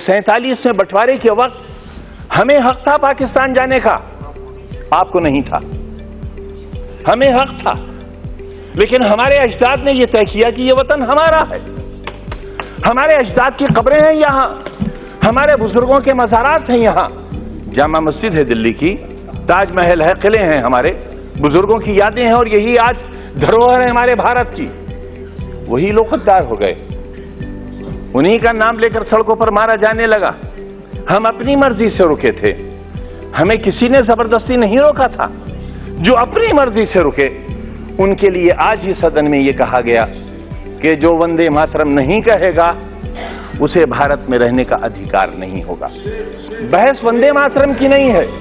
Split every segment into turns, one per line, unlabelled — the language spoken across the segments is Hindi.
47 में बंटवारे के वक्त हमें हक था पाकिस्तान जाने का, आपको नहीं था। हमें हक था, लेकिन हमारे अजदाद ने यह तय किया कि यह वतन हमारा है। हमारे अजदाद की कब्रें हैं यहाँ, हमारे बुजुर्गों के मज़ारात हैं यहाँ। जामा मस्जिद है दिल्ली की, ताजमहल है, किले हैं, हमारे बुजुर्गों की यादें हैं, और यही आज धरोहर है हमारे भारत की। वही लोग गद्दार हो गए, उन्हीं का नाम लेकर सड़कों पर मारा जाने लगा। हम अपनी मर्जी से रुके थे, हमें किसी ने जबरदस्ती नहीं रोका था। जो अपनी मर्जी से रुके उनके लिए आज ही सदन में यह कहा गया कि जो वंदे मातरम नहीं कहेगा उसे भारत में रहने का अधिकार नहीं होगा। बहस वंदे मातरम की नहीं है।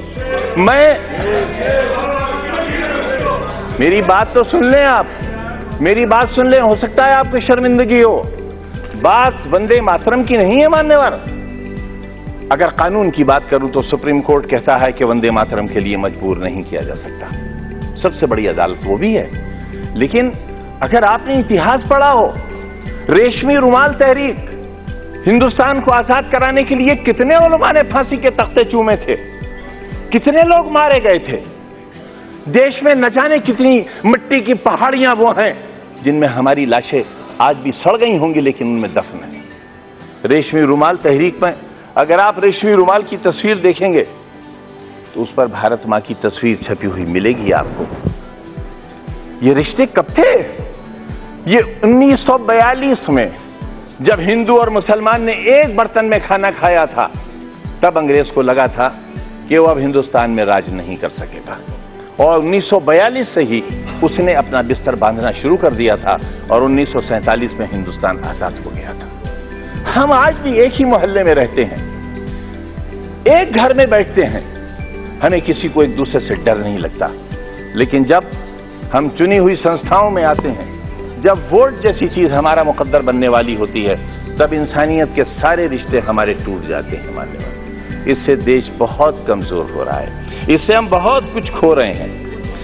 मेरी बात तो सुन लें आप, मेरी बात सुन लें, हो सकता है आपको शर्मिंदगी हो। बात वंदे मातरम की नहीं है मान्यवर। अगर कानून की बात करूं तो सुप्रीम कोर्ट कहता है कि वंदे मातरम के लिए मजबूर नहीं किया जा सकता, सबसे बड़ी अदालत वो भी है। लेकिन अगर आपने इतिहास पढ़ा हो, रेशमी रुमाल तहरीक, हिंदुस्तान को आजाद कराने के लिए कितने उलमा ने फांसी के तख्ते चूमे थे, कितने लोग मारे गए थे। देश में न जाने कितनी मिट्टी की पहाड़ियां वो हैं जिनमें हमारी लाशें आज भी सड़ गई होंगी, लेकिन उनमें दफन है। रेशमी रुमाल तहरीक में अगर आप रेशमी रुमाल की तस्वीर देखेंगे तो उस पर भारत मां की तस्वीर छपी हुई मिलेगी आपको। ये रिश्ते कब थे? ये 1942 में जब हिंदू और मुसलमान ने एक बर्तन में खाना खाया था, तब अंग्रेज को लगा था कि वो अब हिंदुस्तान में राज नहीं कर सकेगा, और 1942 से ही उसने अपना बिस्तर बांधना शुरू कर दिया था, और 1947 में हिंदुस्तान आजाद हो गया था। हम आज भी एक ही मोहल्ले में रहते हैं, एक घर में बैठते हैं, हमें किसी को एक दूसरे से डर नहीं लगता। लेकिन जब हम चुनी हुई संस्थाओं में आते हैं, जब वोट जैसी चीज हमारा मुकद्दर बनने वाली होती है, तब इंसानियत के सारे रिश्ते हमारे टूट जाते हैं मान्यवर। इससे देश बहुत कमजोर हो रहा है, इससे हम बहुत कुछ खो रहे हैं।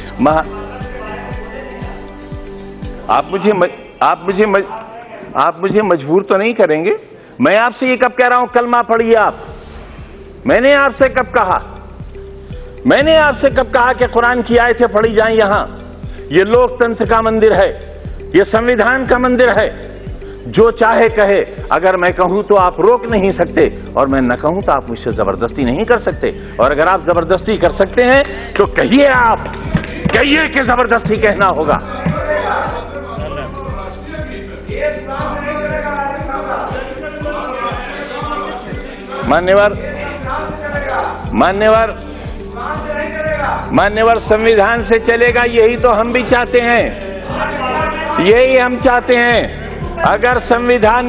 आप मुझे मजबूर तो नहीं करेंगे? मैं आपसे ये कब कह रहा हूं कलमा पढ़िए आप? मैंने आपसे कब कहा? मैंने आपसे कब कहा कि कुरान की आयतें पढ़ी जाएं? यहां ये लोकतंत्र का मंदिर है, ये संविधान का मंदिर है। जो चाहे कहे, अगर मैं कहूं तो आप रोक नहीं सकते, और मैं न कहूं तो आप मुझसे जबरदस्ती नहीं कर सकते। और अगर आप जबरदस्ती कर सकते हैं तो कहिए, आप कहिए कि जबरदस्ती कहना होगा। मान्यवर संविधान से चलेगा, यही तो हम भी चाहते हैं, यही हम चाहते हैं। अगर संविधान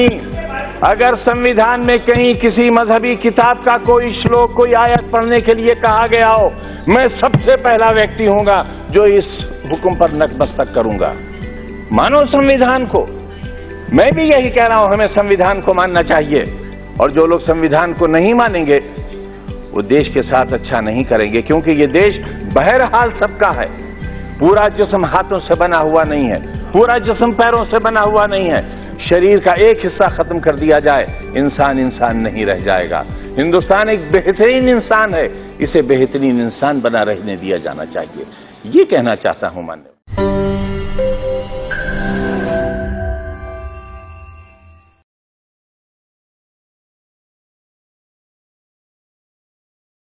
में कहीं किसी मजहबी किताब का कोई श्लोक, कोई आयत पढ़ने के लिए कहा गया हो, मैं सबसे पहला व्यक्ति हूंगा जो इस हुक्म पर नतमस्तक करूंगा। मानो संविधान को। मैं भी यही कह रहा हूं, हमें संविधान को मानना चाहिए, और जो लोग संविधान को नहीं मानेंगे वो देश के साथ अच्छा नहीं करेंगे, क्योंकि ये देश बहरहाल सबका है। पूरा जिस्म हाथों से बना हुआ नहीं है, पूरा जिस्म पैरों से बना हुआ नहीं है। शरीर का एक हिस्सा खत्म कर दिया जाए, इंसान इंसान नहीं रह जाएगा। हिंदुस्तान एक बेहतरीन इंसान है, इसे बेहतरीन इंसान बना रहने दिया जाना चाहिए। ये कहना चाहता हूं मान्य।